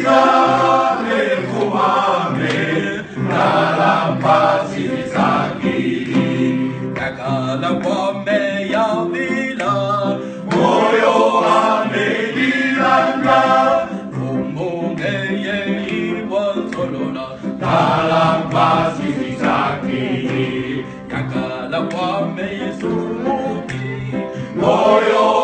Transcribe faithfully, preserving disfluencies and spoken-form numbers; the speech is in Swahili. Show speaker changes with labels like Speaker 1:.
Speaker 1: Kakala wame ya vila, moyo amelilanga, umunge ye iwa solola, kalamba sisaki. Kakala wame Yesu muki, moyo